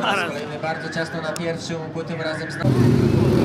Zaraz. Kolejny bardzo ciasno na pierwszym, tym razem z...